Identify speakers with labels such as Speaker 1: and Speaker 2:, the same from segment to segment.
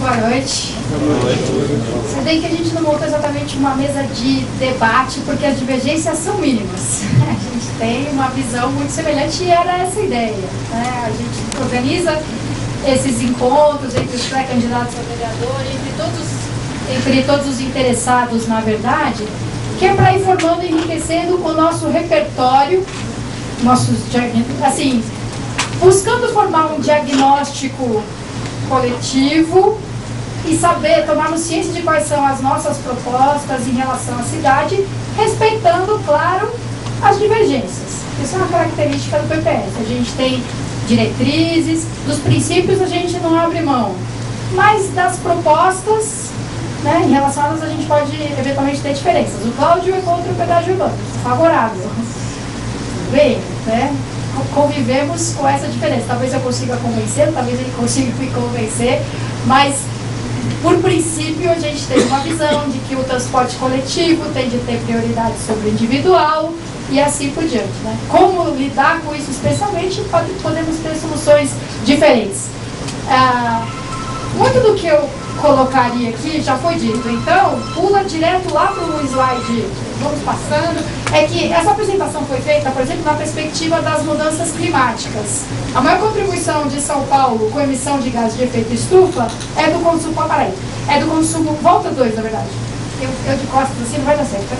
Speaker 1: boa noite.
Speaker 2: Boa noite.
Speaker 1: Vocês veem que a gente não montou exatamente uma mesa de debate, porque as divergências são mínimas. A gente tem uma visão muito semelhante e era essa a ideia, né? A gente organiza esses encontros entre os pré-candidatos a vereador, entre todos os interessados, na verdade, que é para ir formando e enriquecendo o nosso repertório, assim, buscando formar um diagnóstico coletivo e saber, tomarmos ciência de quais são as nossas propostas em relação à cidade, respeitando, claro, as divergências. Isso é uma característica do PPS. A gente tem diretrizes, dos princípios a gente não abre mão, mas das propostas, né, em relação a elas a gente pode eventualmente ter diferenças. O Cláudio é contra o pedágio urbano, favorável. Bem, né? Convivemos com essa diferença. Talvez eu consiga convencer, talvez ele consiga me convencer, mas por princípio a gente tem uma visão de que o transporte coletivo tem de ter prioridade sobre o individual e assim por diante, né? Como lidar com isso especialmente, podemos ter soluções diferentes. Muito do que eu colocaria aqui já foi dito, então pula direto lá para o slide, vamos passando. É que essa apresentação foi feita, por exemplo, na perspectiva das mudanças climáticas. A maior contribuição de São Paulo com emissão de gases de efeito estufa é do consumo, é do consumo, volta 2 na verdade, eu de costas assim não vai dar certo,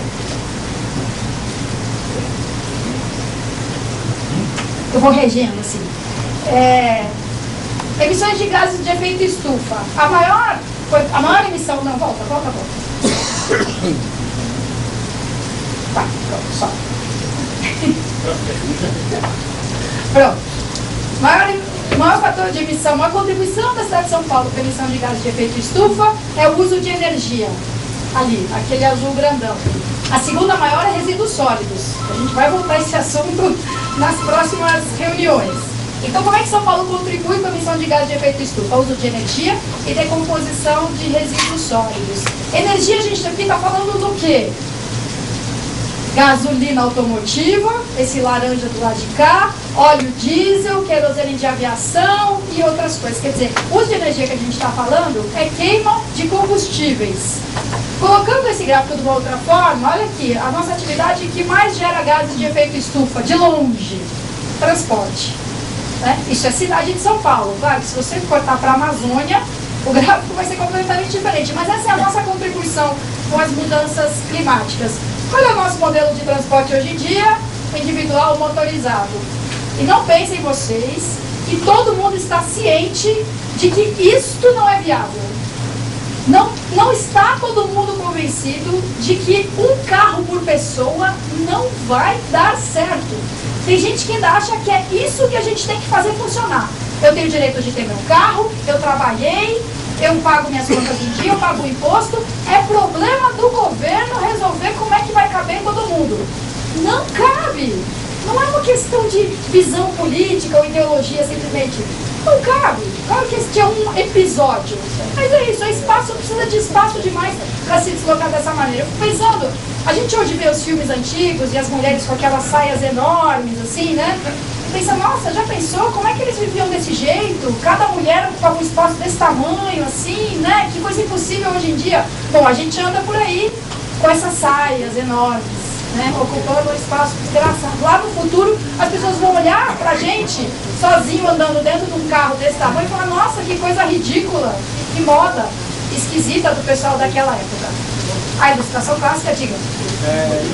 Speaker 1: eu vou regendo assim. Emissões de gases de efeito estufa. A maior emissão, não, volta. Tá, pronto, só. Pronto. Maior fator de emissão, maior contribuição da cidade de São Paulo para a emissão de gases de efeito estufa é o uso de energia. Ali, aquele azul grandão. A segunda maior é resíduos sólidos. A gente vai voltar a esse assunto nas próximas reuniões. Então, como é que São Paulo contribui com a emissão de gases de efeito estufa? Uso de energia e decomposição de resíduos sólidos. Energia, a gente aqui está falando do quê? Gasolina automotiva, esse laranja do lado de cá, óleo diesel, querosene de aviação e outras coisas. Quer dizer, o uso de energia que a gente está falando é queima de combustíveis. Colocando esse gráfico de uma outra forma, olha aqui, a nossa atividade que mais gera gases de efeito estufa, de longe, transporte. Né? Isso é cidade de São Paulo. Claro que se você cortar para a Amazônia, o gráfico vai ser completamente diferente. Mas essa é a nossa contribuição com as mudanças climáticas. Qual é o nosso modelo de transporte hoje em dia? Individual motorizado. E não pensem vocês que todo mundo está ciente de que isto não é viável. Não está todo mundo convencido de que um carro por pessoa não vai dar certo. Tem gente que ainda acha que é isso que a gente tem que fazer funcionar. Eu tenho o direito de ter meu carro, eu trabalhei, eu pago minhas contas em dia, eu pago o imposto. É problema do governo resolver como é que vai caber todo mundo. Não cabe. Não é uma questão de visão política ou ideologia simplesmente. Não cabe. Claro que este é um episódio. Mas é isso, é espaço, precisa de espaço demais para se deslocar dessa maneira. Eu fico pensando, a gente hoje vê os filmes antigos e as mulheres com aquelas saias enormes, assim, né? E pensa, nossa, já pensou como é que eles viviam desse jeito? Cada mulher ocupava um espaço desse tamanho, assim, né? Que coisa impossível hoje em dia. Bom, a gente anda por aí com essas saias enormes, né, ocupando um espaço desgraçado. Lá no futuro, as pessoas vão olhar pra gente, sozinho, andando dentro de um carro desse tamanho, e falar, nossa, que coisa ridícula, que moda esquisita do pessoal daquela época. A ilustração clássica, diga.
Speaker 2: Em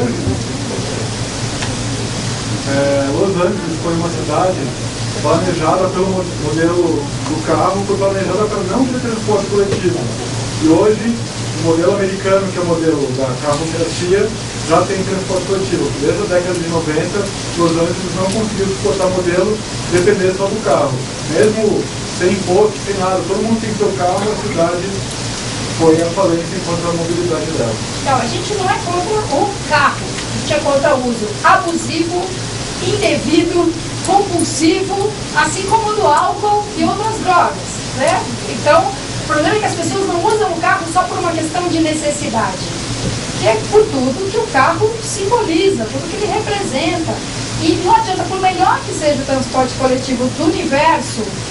Speaker 2: Los Angeles foi uma cidade planejada pelo modelo do carro, foi planejada para não ter transporte coletivo. E hoje, o modelo americano, que é o modelo da carrocracia, já tem transporte coletivo. Desde a década de 90, Los Angeles não conseguiu suportar modelo depender só do carro. Mesmo sem imposto, sem nada, todo mundo tem seu carro, a cidade foi a falência enquanto a mobilidade dela.
Speaker 1: Então, a gente não é contra o carro, a gente é contra o uso abusivo, indevido, compulsivo, assim como o do álcool e outras drogas, né? Então, o problema é que as pessoas não usam o carro só por uma questão de necessidade, que é por tudo que o carro simboliza, tudo que ele representa. E não adianta, por melhor que seja o transporte coletivo do universo,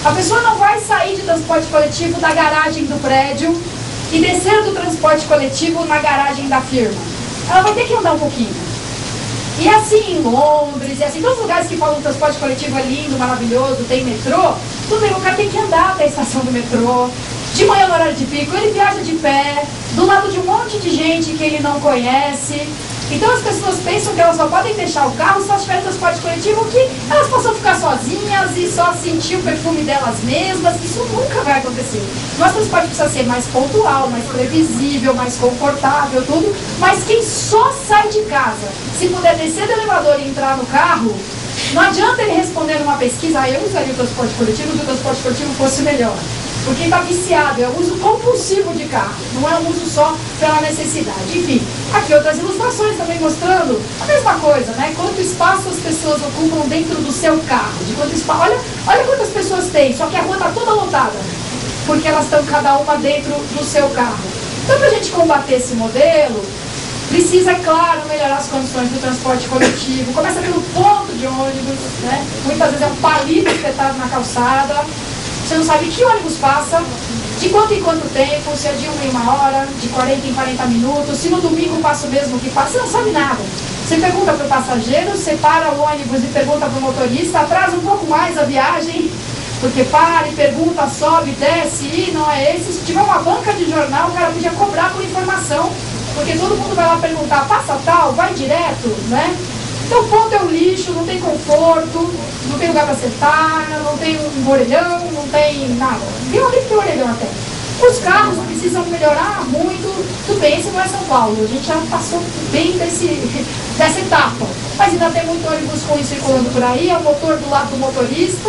Speaker 1: A pessoa não vai sair de transporte coletivo da garagem do prédio e descer do transporte coletivo na garagem da firma. Ela vai ter que andar um pouquinho. E assim em Londres, e assim, todos os lugares que falam que o transporte coletivo é lindo, maravilhoso, tem metrô, tudo bem, o cara tem que andar até a estação do metrô, de manhã no horário de pico, ele viaja de pé, do lado de um monte de gente que ele não conhece. Então as pessoas pensam que elas só podem deixar o carro se elas tiverem transporte coletivo, que elas possam ficar sozinhas e só sentir o perfume delas mesmas. Isso nunca vai acontecer. Nosso transporte precisa ser mais pontual, mais previsível, mais confortável, tudo. Mas quem só sai de casa, se puder descer do elevador e entrar no carro, não adianta ele responder numa pesquisa, eu usaria o transporte coletivo se o transporte coletivo fosse melhor. Porque está viciado, é o uso compulsivo de carro, não é um uso só pela necessidade. Enfim, aqui outras ilustrações também mostrando a mesma coisa, né? Quanto espaço as pessoas ocupam dentro do seu carro. De quanto espaço, olha quantas pessoas tem, só que a rua está toda lotada, porque elas estão cada uma dentro do seu carro. Então, para a gente combater esse modelo, precisa, é claro, melhorar as condições do transporte coletivo. Começa pelo ponto de ônibus, né? Muitas vezes é um palito espetado na calçada. Você não sabe que ônibus passa, de quanto em quanto tempo, se é de 1 em 1 hora, de 40 em 40 minutos, se no domingo passa o mesmo que passa, você não sabe nada. Você pergunta para o passageiro, você para o ônibus e pergunta para o motorista, atrasa um pouco mais a viagem, porque para e pergunta, sobe, desce, e não é esse. Se tiver uma banca de jornal, o cara podia cobrar por informação, porque todo mundo vai lá perguntar, passa tal, vai direto, né? Então o ponto é o lixo, não tem conforto, não tem lugar para sentar, não tem um orelhão, não tem nada. Tem alguém que tem orelhão até. Os carros precisam melhorar muito. Tudo bem, esse não é São Paulo, a gente já passou bem dessa etapa. Mas ainda tem muito ônibus ruim circulando por aí, é o motor do lado do motorista.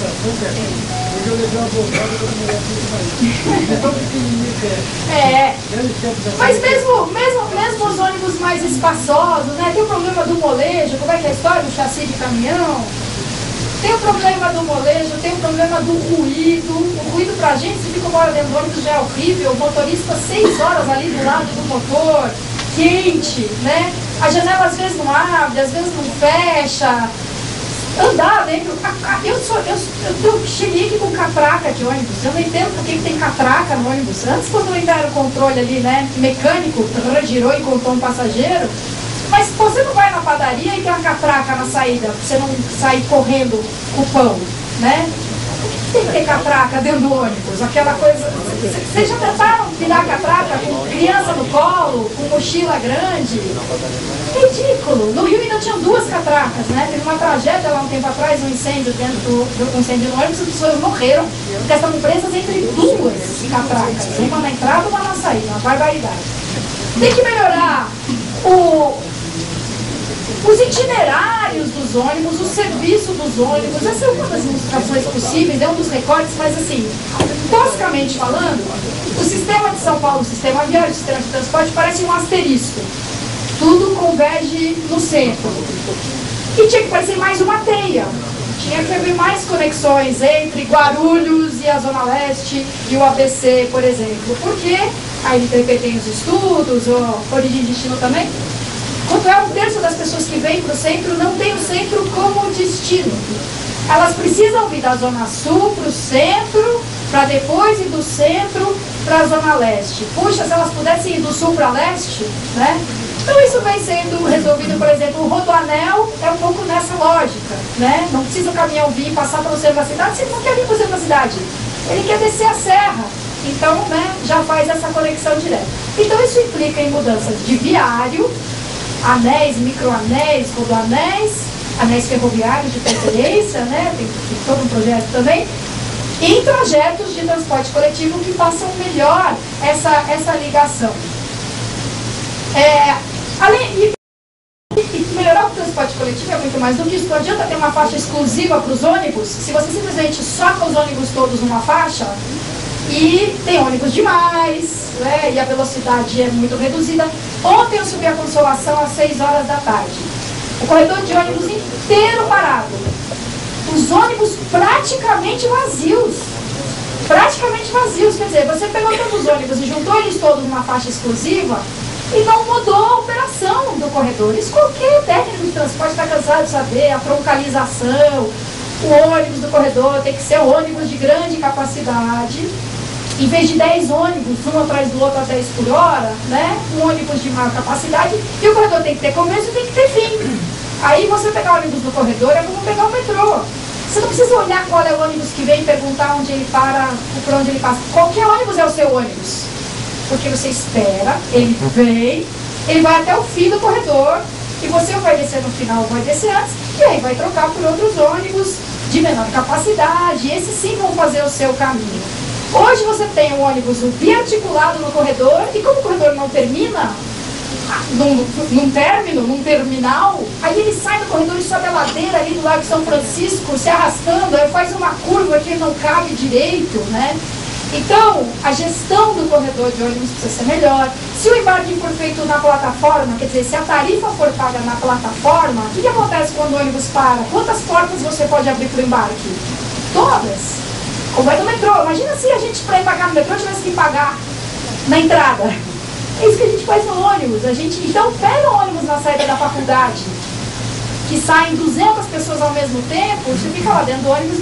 Speaker 1: Mas mesmo os ônibus mais espaçosos, né? Tem o problema do molejo, como é que é a história do chassi de caminhão? Tem o problema do molejo, tem o problema do ruído. O ruído pra gente, se fica uma hora dentro do ônibus já é horrível. O motorista 6 horas ali do lado do motor, quente, né? A janela às vezes não abre, às vezes não fecha. Andar dentro. Eu cheguei aqui com catraca de ônibus. Eu não entendo por que tem catraca no ônibus. Antes, quando ainda era o controle ali, né? Mecânico, girou e encontrou um passageiro. Mas você não vai na padaria e tem uma catraca na saída, pra você não sair correndo com o pão, né? Por que tem que ter catraca dentro do ônibus? Aquela coisa. Vocês já tentaram virar catraca com criança no colo, com mochila grande? Ridículo! No Rio ainda tinham 2 catracas, né? Teve uma tragédia lá um tempo atrás, um incêndio dentro do incêndio no ônibus, as pessoas morreram porque estavam presas entre 2 catracas, uma na entrada e uma na saída, uma barbaridade. Tem que melhorar os itinerários dos ônibus, o serviço dos ônibus. Essa é uma das ilustrações possíveis, é um dos recortes, mas assim, toscamente falando, o sistema de São Paulo, o sistema viário, o sistema de transporte, parece um asterisco. Tudo converge no centro. E tinha que parecer mais uma teia. Tinha que haver mais conexões entre Guarulhos e a Zona Leste e o ABC, por exemplo. Porque a NTP tem os estudos, a Origem e Destino também. Quanto é 1/3 das pessoas que vêm para o centro não tem o centro como destino. Elas precisam vir da Zona Sul para o centro, para depois ir do centro para a Zona Leste. Puxa, se elas pudessem ir do Sul para Leste, né? Então isso vem sendo resolvido, por exemplo, o Rodoanel é um pouco nessa lógica, né? Não precisa o caminhão vir e passar pelo centro da cidade, se ele não quer vir para o centro da cidade. Ele quer descer a serra. Então, né, já faz essa conexão direta. Então isso implica em mudanças de viário, anéis, microanéis, rodoanéis, anéis ferroviários de preferência, né? Tem todo um projeto também. E trajetos de transporte coletivo que façam melhor essa ligação. E melhorar o transporte coletivo é muito mais do que isso. Não adianta ter uma faixa exclusiva para os ônibus, se você simplesmente soca os ônibus todos numa faixa e tem ônibus demais, né, e a velocidade é muito reduzida. Ontem eu subi a Consolação às 6 horas da tarde. O corredor de ônibus inteiro parado. Os ônibus praticamente vazios. Praticamente vazios. Quer dizer, você pegou todos os ônibus e juntou eles todos numa faixa exclusiva e não mudou a operação do corredor. Isso qualquer técnico de transporte está cansado de saber, a troncalização, o ônibus do corredor tem que ser um ônibus de grande capacidade, em vez de 10 ônibus, um atrás do outro a 10 por hora, né? Um ônibus de maior capacidade, e o corredor tem que ter começo e tem que ter fim. Aí você pegar o ônibus do corredor é como pegar o metrô. Você não precisa olhar qual é o ônibus que vem e perguntar onde ele para, por onde ele passa. Qualquer ônibus é o seu ônibus. Porque você espera, ele vem, ele vai até o fim do corredor, e você vai descer no final ou vai descer antes, e aí vai trocar por outros ônibus de menor capacidade. Esses sim vão fazer o seu caminho. Hoje você tem um ônibus biarticulado no corredor, e como o corredor não termina num término, num terminal, aí ele sai do corredor e sobe a ladeira ali do Lago São Francisco, se arrastando, aí faz uma curva que não cabe direito, né? Então, a gestão do corredor de ônibus precisa ser melhor. Se o embarque for feito na plataforma, quer dizer, se a tarifa for paga na plataforma, o que acontece quando o ônibus para? Quantas portas você pode abrir para o embarque? Todas. Como é no metrô. Imagina se a gente, para ir pagar no metrô, tivesse que pagar na entrada. É isso que a gente faz no ônibus. A gente, então, pega o ônibus na saída da faculdade, que saem 200 pessoas ao mesmo tempo, você fica lá dentro do ônibus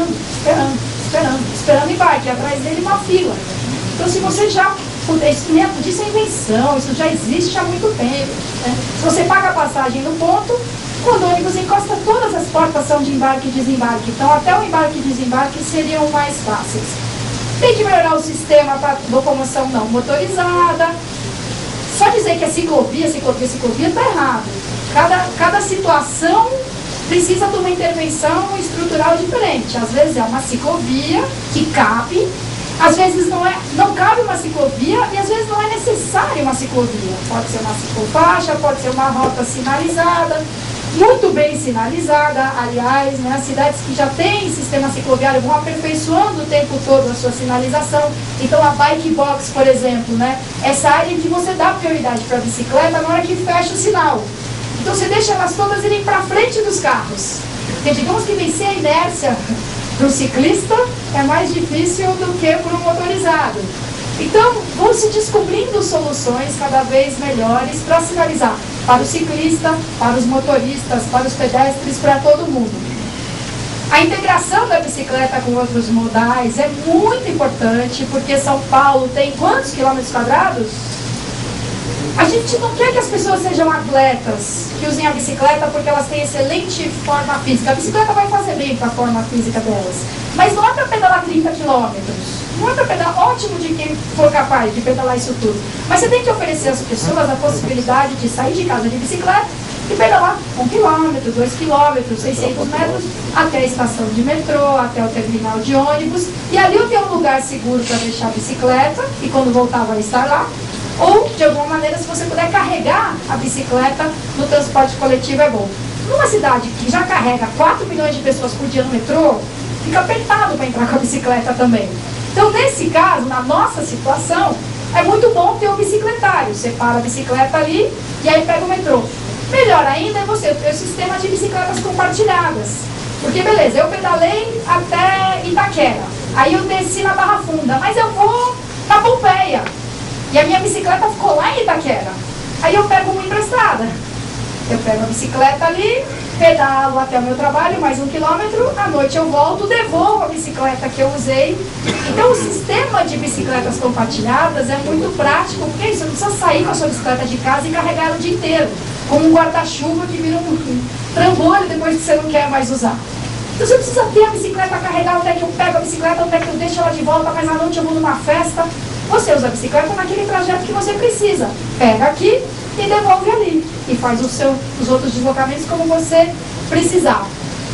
Speaker 1: esperando embarque, atrás dele uma fila. Então, se você já puder, isso é invenção, isso já existe há muito tempo, né? Se você paga a passagem no ponto, quando o ônibus encosta, todas as portas são de embarque e desembarque. Então, até o embarque e desembarque seriam mais fáceis. Tem que melhorar o sistema para locomoção não motorizada. Só dizer que é ciclovia está errado. Cada situação precisa de uma intervenção estrutural diferente. Às vezes é uma ciclovia que cabe, às vezes não cabe uma ciclovia e às vezes não é necessária uma ciclovia. Pode ser uma ciclofaixa, pode ser uma rota sinalizada, muito bem sinalizada, aliás, né? As cidades que já têm sistema cicloviário vão aperfeiçoando o tempo todo a sua sinalização. Então a bike box, por exemplo, né? Essa área em que você dá prioridade para a bicicleta na hora que fecha o sinal. Então você deixa elas todas irem para frente dos carros. Porque digamos que vencer a inércia para o ciclista é mais difícil do que para o motorizado. Então vão se descobrindo soluções cada vez melhores para sinalizar para o ciclista, para os motoristas, para os pedestres, para todo mundo. A integração da bicicleta com outros modais é muito importante, porque São Paulo tem quantos quilômetros quadrados? A gente não quer que as pessoas sejam atletas, que usem a bicicleta porque elas têm excelente forma física. A bicicleta vai fazer bem para a forma física delas. Mas não é para pedalar 30 quilômetros. Não é para pedalar, ótimo de quem for capaz de pedalar isso tudo. Mas você tem que oferecer às pessoas a possibilidade de sair de casa de bicicleta e pedalar 1 quilômetro, 2 quilômetros, 600 metros, até a estação de metrô, até o terminal de ônibus. E ali eu tenho um lugar seguro para deixar a bicicleta, e quando voltar vai estar lá. Ou, de alguma maneira, se você puder carregar a bicicleta no transporte coletivo, é bom. Numa cidade que já carrega 4 milhões de pessoas por dia no metrô, fica apertado para entrar com a bicicleta também. Então, nesse caso, na nossa situação, é muito bom ter um bicicletário. Você para a bicicleta ali e aí pega o metrô. Melhor ainda é você ter o sistema de bicicletas compartilhadas. Porque, beleza, eu pedalei até Itaquera, aí eu desci na Barra Funda, mas eu vou para Pompeia. E a minha bicicleta ficou lá em Itaquera. Aí eu pego uma emprestada. Eu pego a bicicleta ali, pedalo até o meu trabalho, mais 1 quilômetro, à noite eu volto, devolvo a bicicleta que eu usei. Então o sistema de bicicletas compartilhadas é muito prático, porque você não precisa sair com a sua bicicleta de casa e carregar ela o dia inteiro, como um guarda-chuva que vira um trambolho depois que você não quer mais usar. Então você precisa ter a bicicleta carregada até que eu pego a bicicleta, até que eu deixo ela de volta, mas à noite eu vou numa festa. Você usa a bicicleta naquele trajeto que você precisa. Pega aqui e devolve ali. E faz os outros deslocamentos como você precisar.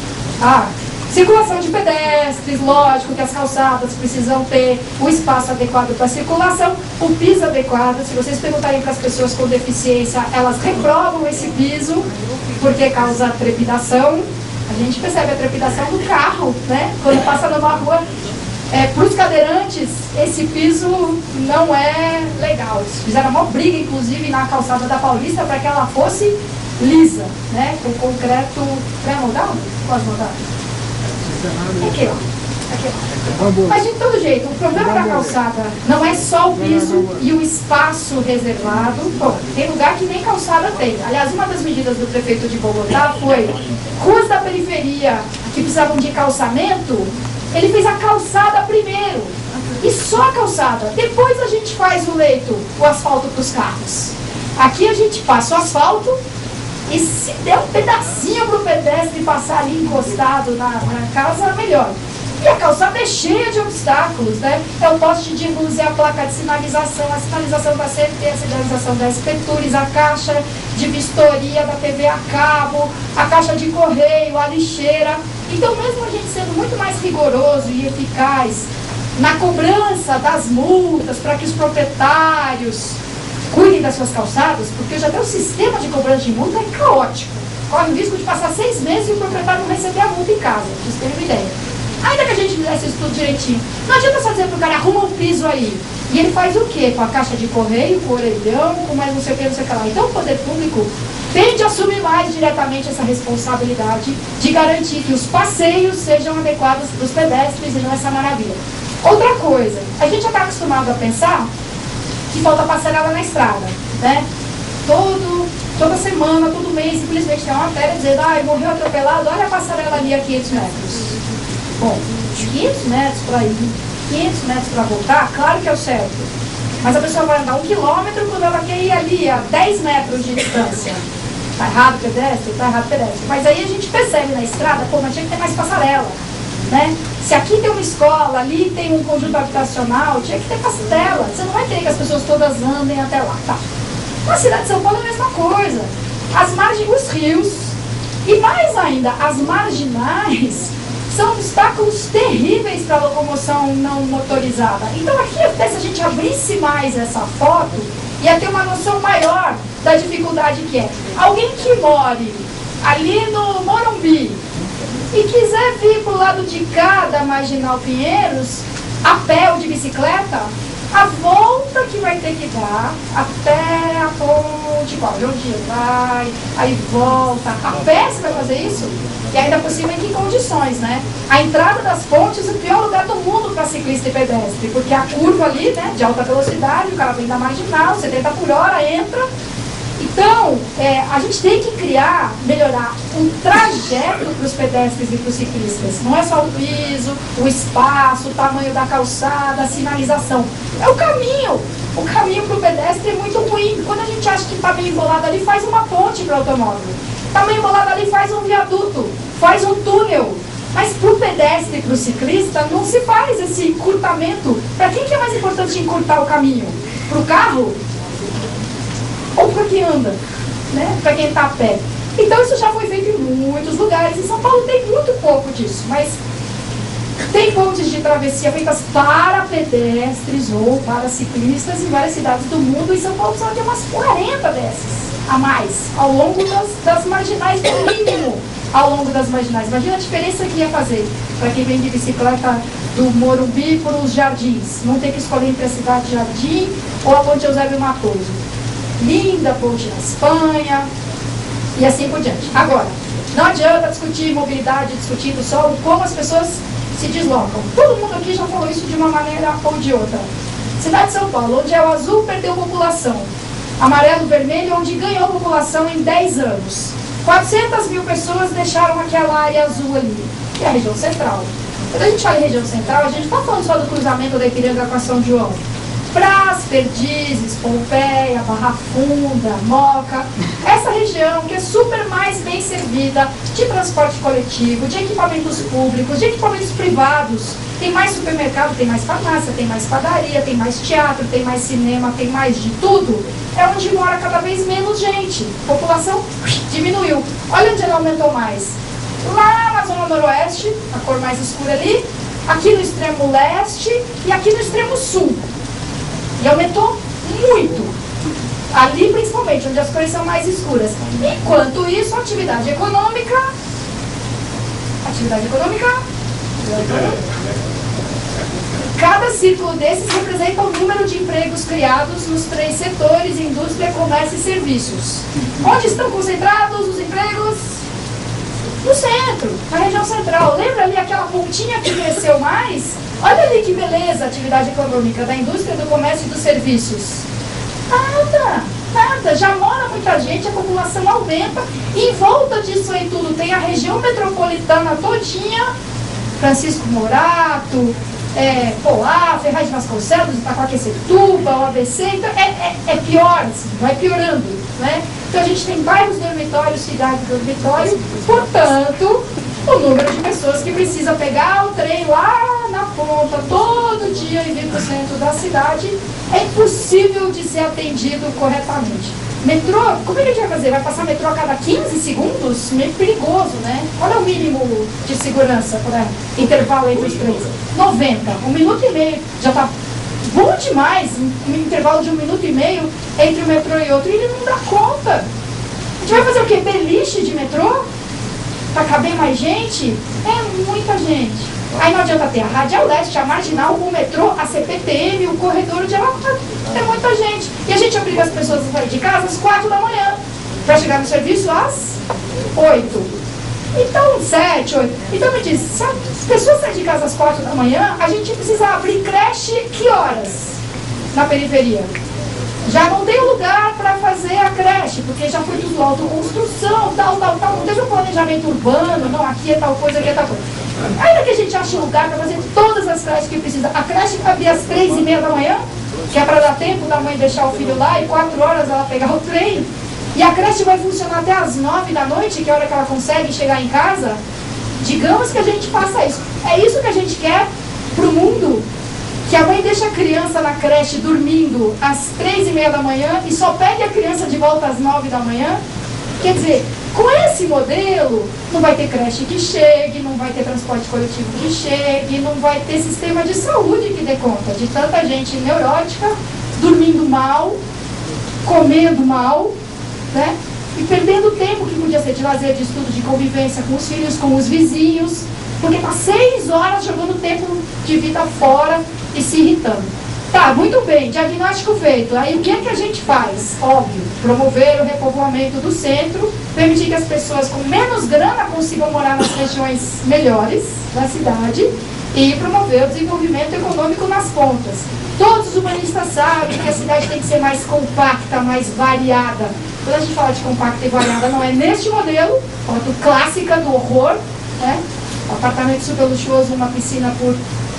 Speaker 1: Circulação de pedestres, lógico que as calçadas precisam ter o espaço adequado para a circulação, o piso adequado. Se vocês perguntarem para as pessoas com deficiência, elas reprovam esse piso, porque causa trepidação. A gente percebe a trepidação do carro, né? Quando passa numa rua. Para os cadeirantes, esse piso não é legal. Eles fizeram uma briga, inclusive, na calçada da Paulista para que ela fosse lisa, né? Com concreto pré-moldado? Pós-moldado? Aqui, ó. Mas de todo jeito, o problema da calçada não é só o piso e o espaço reservado. Bom, tem lugar que nem calçada tem. Aliás, uma das medidas do prefeito de Bogotá foi ruas da periferia que precisavam de calçamento, ele fez a calçada primeiro. E só a calçada. Depois a gente faz o leito, o asfalto para os carros. Aqui a gente passa o asfalto e se der um pedacinho para o pedestre passar ali encostado na casa, melhor. E a calçada é cheia de obstáculos, né? É o poste de luz, é a placa de sinalização, a sinalização da CT, a sinalização da Espetures, a caixa de vistoria da TV a cabo, a caixa de correio, a lixeira. Então, mesmo a gente sendo muito mais rigoroso e eficaz na cobrança das multas para que os proprietários cuidem das suas calçadas, porque já até o sistema de cobrança de multa é caótico. Corre o risco de passar 6 meses e o proprietário não receber a multa em casa, pra vocês terem uma ideia. Ainda que a gente fizesse isso tudo direitinho, não adianta só dizer pro cara, arruma um piso aí. E ele faz o quê? Com a caixa de correio, com o orelhão, com mais não sei o que, não sei o que lá. Então o poder público tem de assumir mais diretamente essa responsabilidade de garantir que os passeios sejam adequados para os pedestres e não essa maravilha. Outra coisa, a gente já está acostumado a pensar que falta passarela na estrada, né? Toda semana, todo mês, simplesmente tem uma matéria dizendo, morreu atropelado, olha a passarela ali a 500 metros. Bom, 500 metros para ir, 500 metros para voltar, claro que é o certo. Mas a pessoa vai andar 1 quilômetro quando ela quer ir ali a 10 metros de distância. Está errado pedestre? Está errado pedestre. Mas aí a gente percebe na estrada, mas tinha que ter mais passarela. Né? Se aqui tem uma escola, ali tem um conjunto habitacional, tinha que ter passarela. Você não vai querer que as pessoas todas andem até lá. Tá. Na cidade de São Paulo é a mesma coisa. As margens dos rios, e mais ainda, as marginais, são obstáculos terríveis para a locomoção não motorizada. Então aqui, até se a gente abrisse mais essa foto, ia ter uma noção maior da dificuldade que é. Alguém que more ali no Morumbi e quiser vir para o lado de cá da Marginal Pinheiros, a pé ou de bicicleta, a volta que vai ter que dar até a ponte, onde vai, aí volta. A pé você vai fazer isso? E ainda por cima em que condições, né? A entrada das pontes é o pior lugar do mundo para ciclista e pedestre, porque a curva ali, né, de alta velocidade, o cara vem da marginal, 70 por hora, entra. Então, a gente tem que melhorar um trajeto para os pedestres e para os ciclistas. Não é só o piso, o espaço, o tamanho da calçada, a sinalização. É o caminho. O caminho para o pedestre é muito ruim. Quando a gente acha que está bem embolado ali, faz uma ponte para o automóvel. Está bem embolado ali, faz um viaduto, faz um túnel. Mas para o pedestre e para o ciclista, não se faz esse encurtamento. Para quem que é mais importante encurtar o caminho? Para o carro? Ou para quem anda, né? Para quem está a pé. Então isso já foi feito em muitos lugares. Em São Paulo tem muito pouco disso, mas tem pontes de travessia feitas para pedestres ou para ciclistas em várias cidades do mundo. E São Paulo precisa ter umas 40 dessas a mais, ao longo das marginais, no mínimo, ao longo das marginais. Imagina a diferença que ia fazer para quem vem de bicicleta do Morumbi para os Jardins. Não ter que escolher entre a cidade de Jardim ou a ponte Eusébio Matoso. Linda ponte na Espanha e assim por diante. Agora, não adianta discutir mobilidade, discutindo só como as pessoas se deslocam. Todo mundo aqui já falou isso de uma maneira ou de outra. Cidade de São Paulo, onde é o azul, perdeu população. Amarelo, vermelho, onde ganhou população em 10 anos. 400 mil pessoas deixaram aquela área azul ali. E a região central. Quando a gente fala em região central, a gente não está falando só do cruzamento da Ipiranga com a São João. Brás, Perdizes, Pompeia, Barra Funda, Moca, essa região que é super mais bem servida de transporte coletivo, de equipamentos públicos, de equipamentos privados, tem mais supermercado, tem mais farmácia, tem mais padaria, tem mais teatro, tem mais cinema, tem mais de tudo, é onde mora cada vez menos gente, a população diminuiu. Olha onde ela aumentou mais, lá na zona noroeste, a cor mais escura ali, aqui no extremo leste e aqui no extremo sul. E aumentou muito. Ali, principalmente, onde as cores são mais escuras. Enquanto isso, a atividade econômica... Cada círculo desses representa o número de empregos criados nos 3 setores, indústria, comércio e serviços. Onde estão concentrados os empregos? No centro, na região central. Lembra ali aquela pontinha que cresceu mais? Olha ali que beleza a atividade econômica da indústria, do comércio e dos serviços. Nada, já mora muita gente, a população aumenta, e em volta disso aí tudo tem a região metropolitana todinha, Francisco Morato, Poá, Ferraz de Vasconcelos, Itaquaquecetuba, o ABC, então é pior, assim, vai piorando, né? Então a gente tem bairros dormitórios, cidade dormitório, portanto, o número de pessoas que precisa pegar o trem lá na ponta todo dia e vir para o centro da cidade é impossível de ser atendido corretamente. Metrô, como é que a gente vai fazer? Vai passar metrô a cada 15 segundos? Meio perigoso, né? Qual é o mínimo de segurança para intervalo entre os trens? 90, 1 minuto e meio. Já está bom demais, um intervalo de 1 minuto e meio entre um metrô e outro. E ele não dá conta. A gente vai fazer o quê? Beliche de metrô? Para caber mais gente? É muita gente. Aí não adianta ter a Radial Leste, a Marginal, o metrô, a CPTM, o corredor de Araraquara. É muita gente. E a gente obriga as pessoas a sair de casa às 4 da manhã, para chegar no serviço às 8. Então, 7, 8. Então me diz, se as pessoas saem de casa às 4 da manhã, a gente precisa abrir creche que horas na periferia? Já não tem lugar para fazer a creche, porque já foi tudo autoconstrução, tal, não teve um planejamento urbano, não, aqui é tal coisa, aqui é tal coisa. Ainda que a gente ache um lugar para fazer todas as creches que precisa. A creche vai abrir às 3h30 da manhã, que é para dar tempo da mãe deixar o filho lá e 4 horas ela pegar o trem. E a creche vai funcionar até às 9 da noite, que é a hora que ela consegue chegar em casa. Digamos que a gente faça isso. É isso que a gente quer para o mundo? Que a mãe deixa a criança na creche dormindo às 3h30 da manhã e só pede a criança de volta às 9 da manhã? Quer dizer, com esse modelo, não vai ter creche que chegue, não vai ter transporte coletivo que chegue, não vai ter sistema de saúde que dê conta de tanta gente neurótica, dormindo mal, comendo mal, né? E perdendo tempo que podia ser de lazer, de estudo, de convivência com os filhos, com os vizinhos, porque está 6 horas jogando tempo de vida fora e se irritando. Tá, muito bem, diagnóstico feito. Aí o que é que a gente faz? Óbvio, promover o repovoamento do centro, permitir que as pessoas com menos grana consigam morar nas regiões melhores da cidade e promover o desenvolvimento econômico nas pontas. Todos os urbanistas sabem que a cidade tem que ser mais compacta, mais variada. Quando a gente fala de compacta e variada, não é neste modelo, foto clássica do horror, né? Apartamento super luxuoso, uma piscina por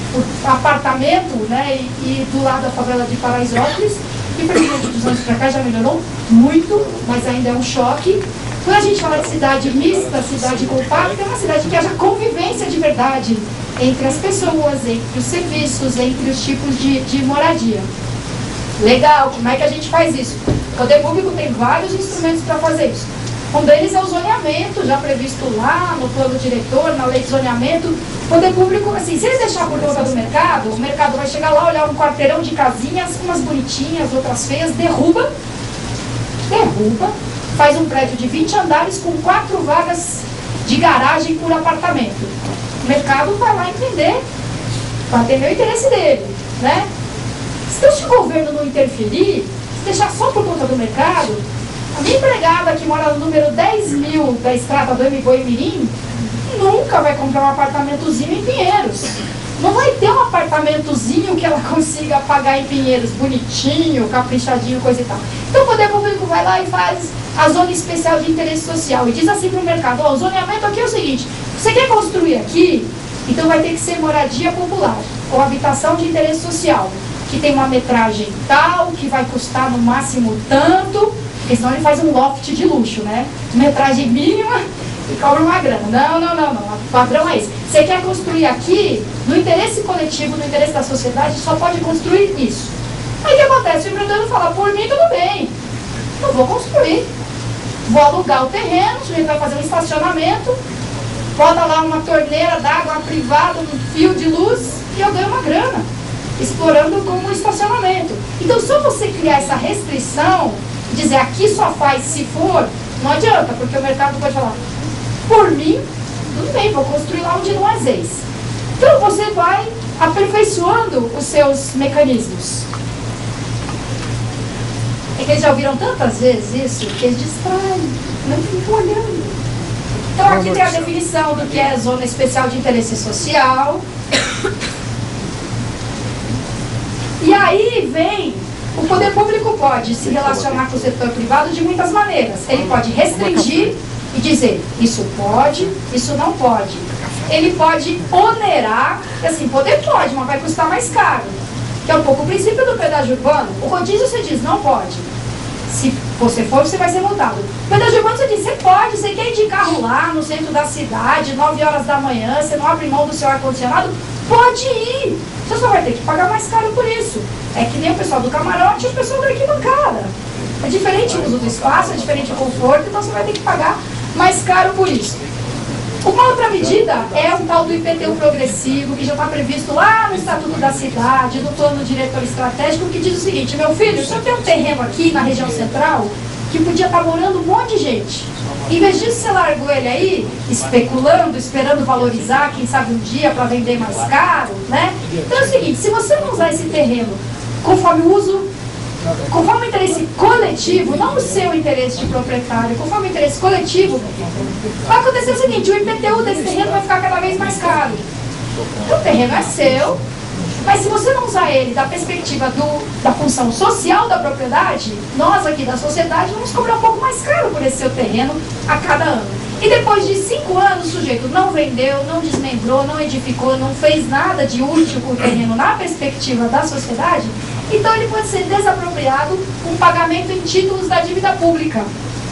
Speaker 1: apartamento, né, e do lado da favela de Paraisópolis, que presidente dos anos para cá já melhorou muito, mas ainda é um choque. Quando a gente fala de cidade mista, cidade compacta, é uma cidade que haja convivência de verdade entre as pessoas, entre os serviços, entre os tipos de moradia. Legal, como é que a gente faz isso? O poder público tem vários instrumentos para fazer isso. Um deles é o zoneamento, já previsto lá no plano diretor, na lei de zoneamento. O poder público, assim, se ele deixar por conta do mercado, o mercado vai chegar lá, olhar um quarteirão de casinhas, umas bonitinhas, outras feias, derruba, faz um prédio de 20 andares com 4 vagas de garagem por apartamento. O mercado vai lá entender, vai atender o interesse dele, né? Se o governo não interferir, se deixar só por conta do mercado, a minha empregada que mora no número 10.000 da estrada do Boi-Mirim nunca vai comprar um apartamentozinho em Pinheiros. Não vai ter um apartamentozinho que ela consiga pagar em Pinheiros, bonitinho, caprichadinho, coisa e tal. Então o poder público vai lá e faz a zona especial de interesse social e diz assim para o mercado, ó, o zoneamento aqui é o seguinte, você quer construir aqui, então vai ter que ser moradia popular, ou habitação de interesse social, que tem uma metragem tal, que vai custar no máximo tanto, porque senão ele faz um loft de luxo, né? Metragem mínima e cobra uma grana. Não. O padrão é esse. Você quer construir aqui, no interesse coletivo, no interesse da sociedade, só pode construir isso. Aí o que acontece? O empreendedor fala, por mim tudo bem, não vou construir. Vou alugar o terreno, o sujeito vai fazer um estacionamento, bota lá uma torneira d'água privada, um fio de luz e eu ganho uma grana, explorando como estacionamento. Então, só você criar essa restrição, dizer aqui só faz se for, não adianta, porque o mercado pode falar, por mim, tudo bem, vou construir lá onde não há zeis. Então você vai aperfeiçoando os seus mecanismos. É que eles já ouviram tantas vezes isso, que eles distraem, não ficam olhando. Então aqui tem a definição do que é zona especial de interesse social. E aí vem, o poder público pode se relacionar com o setor privado de muitas maneiras. Ele pode restringir e dizer, isso pode, isso não pode. Ele pode onerar, assim, poder pode, mas vai custar mais caro. Que é um pouco o princípio do pedágio urbano. O rodízio você diz, não pode. Se você for, você vai ser multado. O pedágio urbano você diz, você pode, você quer ir de carro lá no centro da cidade, 9 horas da manhã, você não abre mão do seu ar-condicionado, pode ir. Você só vai ter que pagar mais caro por isso. É que nem o pessoal do camarote e o pessoal da arquibancada. É diferente o uso do espaço, é diferente o conforto, então você vai ter que pagar mais caro por isso. Uma outra medida é o tal do IPTU progressivo, que já está previsto lá no Estatuto da Cidade, no Plano Diretor Estratégico, que diz o seguinte, meu filho, o senhor tem um terreno aqui na região central que podia estar morando um monte de gente. Em vez disso, você largou ele aí, especulando, esperando valorizar, quem sabe um dia para vender mais caro, né? Então é o seguinte, se você não usar esse terreno conforme o uso, conforme o interesse coletivo, não o seu interesse de proprietário, conforme o interesse coletivo, vai acontecer o seguinte, o IPTU desse terreno vai ficar cada vez mais caro. O terreno é seu, mas se você não usar ele da perspectiva da função social da propriedade, nós aqui da sociedade vamos cobrar um pouco mais caro por esse seu terreno a cada ano. E depois de 5 anos o sujeito não vendeu, não desmembrou, não edificou, não fez nada de útil com o terreno na perspectiva da sociedade, então ele pode ser desapropriado com pagamento em títulos da dívida pública.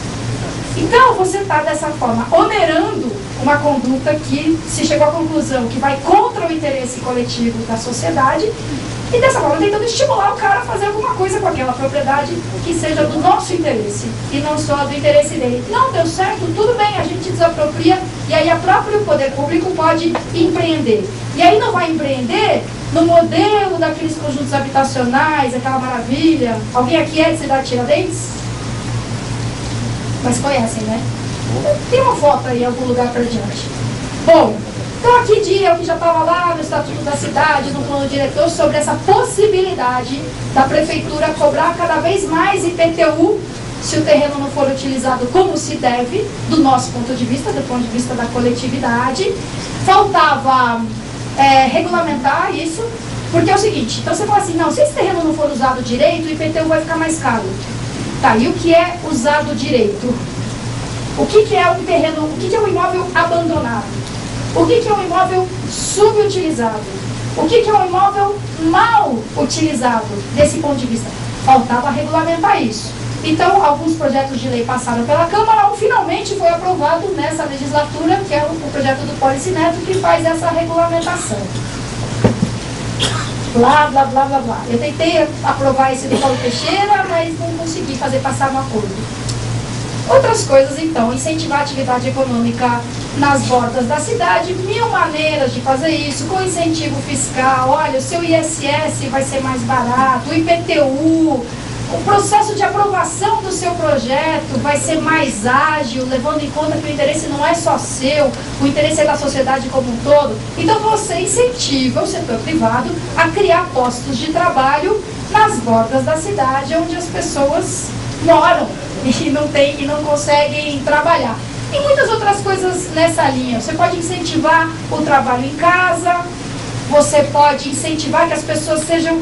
Speaker 1: Então você está dessa forma onerando uma conduta que se chegou à conclusão que vai contra o interesse coletivo da sociedade e dessa forma tentando estimular o cara a fazer alguma coisa com aquela propriedade que seja do nosso interesse e não só do interesse dele. Não deu certo, tudo bem, a gente desapropria e aí o próprio poder público pode empreender. E aí não vai empreender no modelo daqueles conjuntos habitacionais, aquela maravilha. Alguém aqui é de Cidade Tiradentes? Mas conhecem, né? Tem uma foto aí em algum lugar para diante. Bom, então aqui dia que já estava lá no Estatuto da Cidade, no plano diretor, sobre essa possibilidade da prefeitura cobrar cada vez mais IPTU se o terreno não for utilizado como se deve, do nosso ponto de vista, do ponto de vista da coletividade. Faltava regulamentar isso, porque é o seguinte, então você fala assim, não, se esse terreno não for usado direito, o IPTU vai ficar mais caro. Tá, e o que é usado direito? O que é um terreno, o que é um imóvel abandonado? O que é um imóvel subutilizado? O que é um imóvel mal utilizado desse ponto de vista? Faltava regulamentar isso. Então, alguns projetos de lei passaram pela Câmara, finalmente foi aprovado nessa legislatura, que é o projeto do Policy Neto, que faz essa regulamentação. Blá, blá, blá, blá, blá. Eu tentei aprovar esse do Paulo Teixeira, mas não consegui fazer passar um acordo. Outras coisas, então, incentivar a atividade econômica nas bordas da cidade, 1000 maneiras de fazer isso, com incentivo fiscal, olha, o seu ISS vai ser mais barato, o IPTU, o processo de aprovação do seu projeto vai ser mais ágil, levando em conta que o interesse não é só seu, o interesse é da sociedade como um todo. Então você incentiva o setor privado a criar postos de trabalho nas bordas da cidade, onde as pessoas moram e não conseguem trabalhar. E muitas outras coisas nessa linha. Você pode incentivar o trabalho em casa, você pode incentivar que as pessoas sejam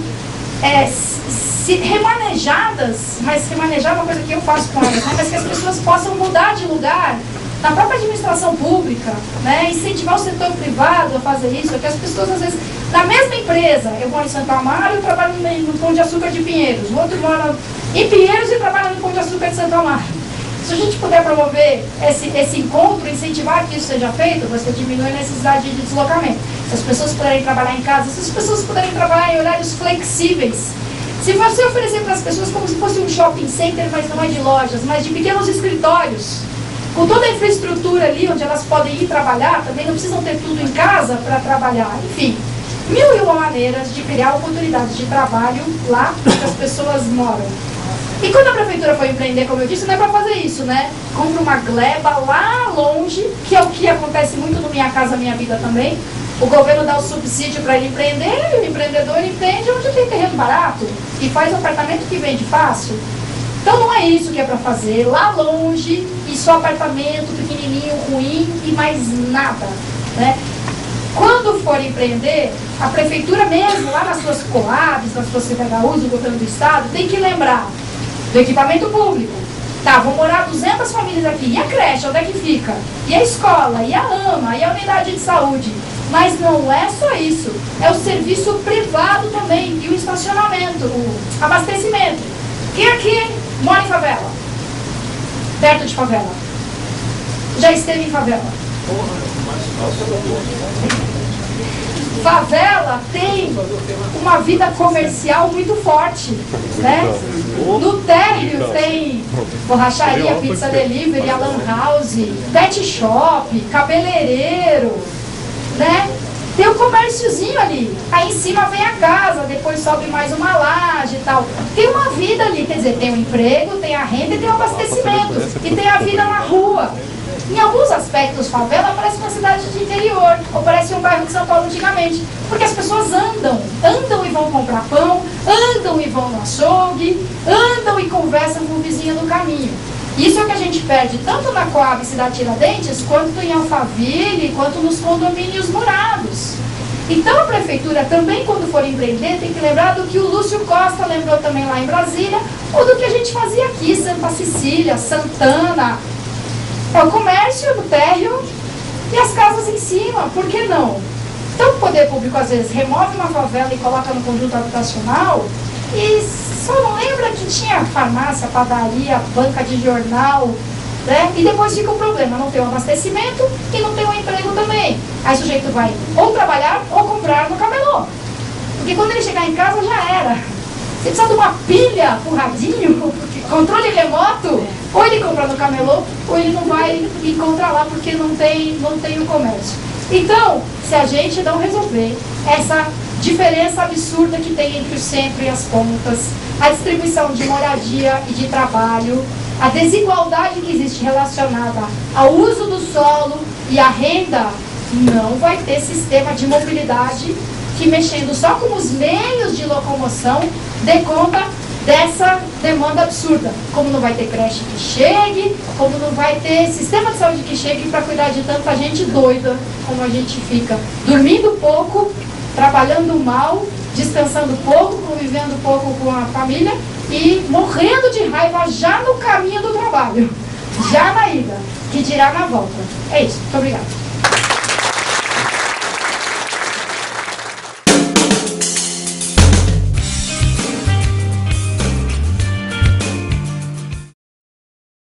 Speaker 1: remanejadas, mas remanejar é uma coisa que eu faço com elas, né? Mas que as pessoas possam mudar de lugar na própria administração pública, né? Incentivar o setor privado a fazer isso, que as pessoas às vezes, na mesma empresa, eu moro em Santo Amaro e eu trabalho no Pão de Açúcar de Pinheiros, o outro mora em Pinheiros e trabalha no Pão de Açúcar de Santo Amaro. Se a gente puder promover esse encontro, incentivar que isso seja feito, você diminui a necessidade de deslocamento. Se as pessoas puderem trabalhar em casa, se as pessoas puderem trabalhar em horários flexíveis, se você oferecer para as pessoas como se fosse um shopping center, mas não é de lojas, mas de pequenos escritórios, com toda a infraestrutura ali onde elas podem ir trabalhar, também não precisam ter tudo em casa para trabalhar, enfim. 1001 maneiras de criar oportunidades de trabalho lá onde as pessoas moram. E quando a prefeitura for empreender, como eu disse, não é para fazer isso, né? Compra uma gleba lá longe, que é o que acontece muito no Minha Casa Minha Vida também. O governo dá o subsídio para ele empreender, e o empreendedor empreende onde tem terreno barato e faz apartamento que vende fácil. Então não é isso que é para fazer lá longe, e só apartamento pequenininho, ruim e mais nada, né? Quando for empreender, a prefeitura mesmo, lá nas suas Coabs, nas suas CDHUs, o governo do estado, tem que lembrar do equipamento público. Tá, vão morar 200 famílias aqui. E a creche, onde é que fica? E a escola, e a AMA, e a unidade de saúde. Mas não é só isso. É o serviço privado também. E o estacionamento, o abastecimento. Quem aqui mora em favela? Perto de favela? Já esteve em favela? Favela tem uma vida comercial muito forte, né? No térreo tem borracharia, pizza delivery, lan house, pet shop, cabeleireiro, né? Tem um comérciozinho ali, aí em cima vem a casa, depois sobe mais uma laje e tal. Tem uma vida ali, quer dizer, tem o emprego, tem a renda e tem o abastecimento, e tem a vida na rua. Em alguns aspectos, favela parece uma cidade de interior, ou parece um bairro de São Paulo antigamente, porque as pessoas andam e vão comprar pão, andam e vão no açougue, andam e conversam com o vizinho no caminho. Isso é o que a gente perde tanto na Coab Cidade Tiradentes, quanto em Alphaville, quanto nos condomínios morados. Então a prefeitura também, quando for empreender, tem que lembrar do que o Lúcio Costa lembrou também lá em Brasília, ou do que a gente fazia aqui, Santa Cecília, Santana. É o comércio no térreo e as casas em cima, por que não? Então o poder público às vezes remove uma favela e coloca no conjunto habitacional e só não lembra que tinha farmácia, padaria, banca de jornal, né? E depois fica o problema, não tem um abastecimento e não tem um emprego também. Aí o sujeito vai ou trabalhar ou comprar no camelô, porque quando ele chegar em casa já era. Você precisa de uma pilha pro radinho, controle remoto, ou ele compra no camelô, ou ele não vai encontrar lá porque não tem o comércio. Então, se a gente não resolver essa diferença absurda que tem entre o centro e as pontas, a distribuição de moradia e de trabalho, a desigualdade que existe relacionada ao uso do solo e à renda, não vai ter sistema de mobilidade que, mexendo só com os meios de locomoção, dê conta dessa demanda absurda. Como não vai ter creche que chegue, como não vai ter sistema de saúde que chegue para cuidar de tanta gente doida como a gente fica, dormindo pouco, trabalhando mal, descansando pouco, convivendo pouco com a família e morrendo de raiva já no caminho do trabalho, já na ida, que dirá na volta. É isso, muito obrigada.